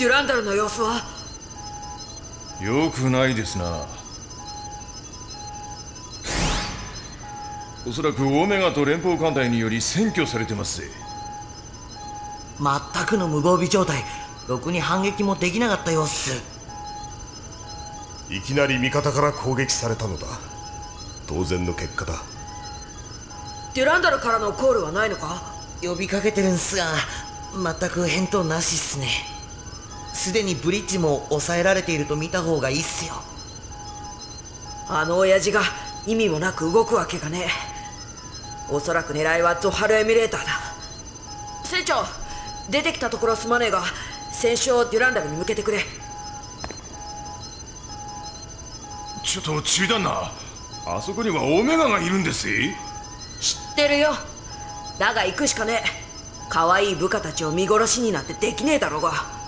デュランダルの様子は？ よくないですな。おそらくオメガと連邦艦隊により占拠されてますぜ。 全くの無防備状態。ろくに反撃もできなかった様子。 いきなり味方から攻撃されたのだ。当然の結果だ。 デュランダルからのコールはないのか？ 呼びかけてるんすが全く返答なしっすね。すでにブリッジも抑えられていると見た方がいいっすよ。 あの親父が意味もなく動くわけがねえ。おそらく狙いはゾハルエミュレーターだ。船長、出てきたところすまねえが船首をデュランダルに向けてくれ。 ちょっと中断な。あそこにはオメガがいるんですぜ。 知ってるよ。だが行くしかねえ。可愛い部下たちを見殺しになんてできねえだろうが。